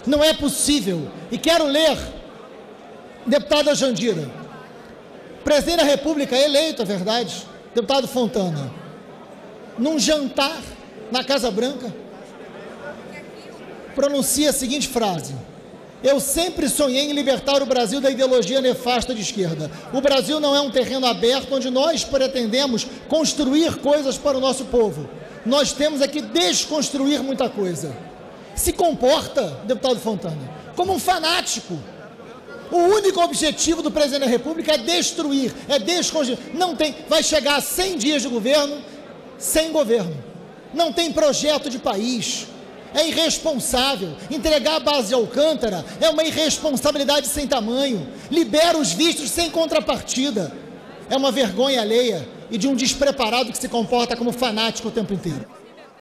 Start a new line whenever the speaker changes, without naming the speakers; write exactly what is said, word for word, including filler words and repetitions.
Não é possível. E quero ler, deputada Jandira, presidente da República eleito, é verdade, deputado Fontana, num jantar na Casa Branca, pronuncia a seguinte frase: eu sempre sonhei em libertar o Brasil da ideologia nefasta de esquerda. O Brasil não é um terreno aberto onde nós pretendemos construir coisas para o nosso povo. Nós temos é que desconstruir muita coisa. Se comporta, deputado Fontana, como um fanático. O único objetivo do presidente da República é destruir, é desconstruir. Não tem, vai chegar a cem dias de governo sem governo. Não tem projeto de país. É irresponsável. Entregar a base de Alcântara é uma irresponsabilidade sem tamanho. Libera os vistos sem contrapartida. É uma vergonha alheia e de um despreparado que se comporta como fanático o tempo inteiro.